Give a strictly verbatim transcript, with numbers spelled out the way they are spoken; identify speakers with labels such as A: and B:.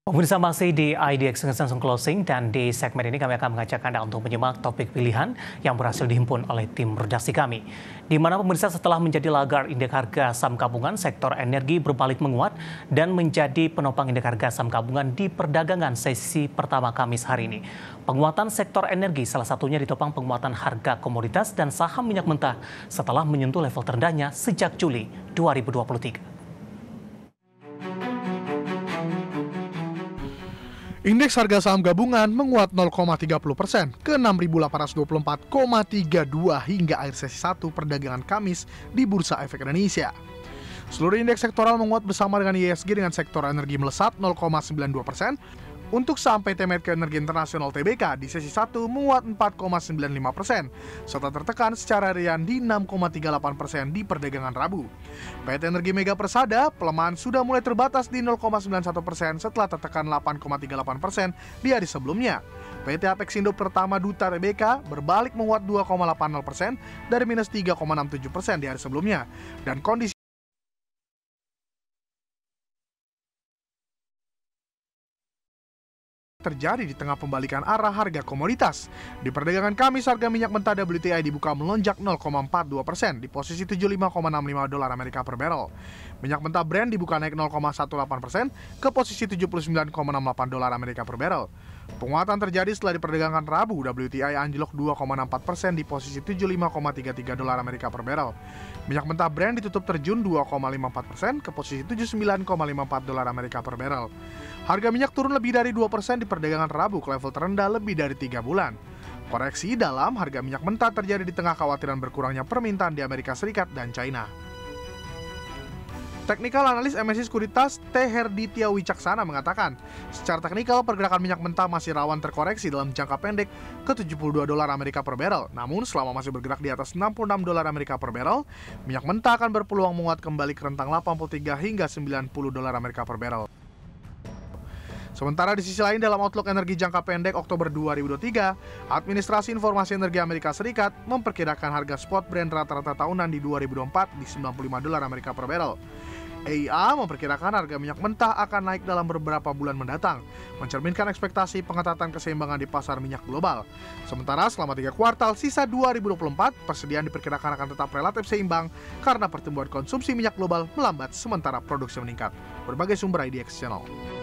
A: Pemirsa, masih di I D X Langsung Closing, dan di segmen ini kami akan mengajak Anda untuk menyimak topik pilihan yang berhasil dihimpun oleh tim redaksi kami. Di mana pemirsa, setelah menjadi lagar indeks harga saham gabungan, sektor energi berbalik menguat dan menjadi penopang indeks harga saham gabungan di perdagangan sesi pertama Kamis hari ini. Penguatan sektor energi salah satunya ditopang penguatan harga komoditas dan saham minyak mentah setelah menyentuh level terendahnya sejak Juli dua ribu dua puluh tiga.
B: Indeks harga saham gabungan menguat nol koma tiga puluh persen ke enam ribu delapan ratus dua puluh empat koma tiga dua hingga akhir sesi satu perdagangan Kamis di Bursa Efek Indonesia. Seluruh indeks sektoral menguat bersama dengan I H S G dengan sektor energi melesat nol koma sembilan dua persen. Untuk saham P T Medco Energi Internasional T B K di sesi satu menguat empat koma sembilan lima persen, serta tertekan secara harian di enam koma tiga delapan persen di perdagangan Rabu. P T Energi Mega Persada, pelemahan sudah mulai terbatas di nol koma sembilan satu persen setelah tertekan delapan koma tiga delapan persen di hari sebelumnya. P T Apexindo Pertama Duta T B K berbalik menguat dua koma delapan nol persen dari minus tiga koma enam tujuh persen di hari sebelumnya. Dan kondisi terjadi di tengah pembalikan arah harga komoditas. Di perdagangan Kamis, harga minyak mentah W T I dibuka melonjak nol koma empat dua persen di posisi tujuh puluh lima koma enam lima dolar Amerika per barrel. Minyak mentah Brent dibuka naik nol koma satu delapan persen ke posisi tujuh puluh sembilan koma enam delapan dolar Amerika per barrel. Penguatan terjadi setelah di perdagangan Rabu, W T I anjlok dua koma enam empat persen di posisi tujuh puluh lima koma tiga tiga dolar Amerika per barrel. Minyak mentah Brent ditutup terjun dua koma lima empat persen ke posisi tujuh puluh sembilan koma lima empat dolar Amerika per barrel. Harga minyak turun lebih dari dua persen di perdagangan Rabu ke level terendah lebih dari tiga bulan. Koreksi dalam harga minyak mentah terjadi di tengah kekhawatiran berkurangnya permintaan di Amerika Serikat dan China. Teknikal analis M S C Sekuritas T. Herditya Wicaksana mengatakan, secara teknikal pergerakan minyak mentah masih rawan terkoreksi dalam jangka pendek ke tujuh puluh dua dolar Amerika per barrel. Namun selama masih bergerak di atas enam puluh enam dolar Amerika per barrel, minyak mentah akan berpeluang menguat kembali ke rentang delapan puluh tiga hingga sembilan puluh dolar Amerika per barrel. Sementara di sisi lain, dalam outlook energi jangka pendek Oktober dua ribu dua puluh tiga, Administrasi Informasi Energi Amerika Serikat memperkirakan harga spot Brent rata-rata tahunan di dua ribu dua puluh empat di sembilan puluh lima dolar Amerika per barrel. A I A memperkirakan harga minyak mentah akan naik dalam beberapa bulan mendatang, mencerminkan ekspektasi pengetatan keseimbangan di pasar minyak global. Sementara selama tiga kuartal sisa dua ribu dua puluh empat, persediaan diperkirakan akan tetap relatif seimbang karena pertumbuhan konsumsi minyak global melambat sementara produksi meningkat. Berbagai sumber I D X Channel.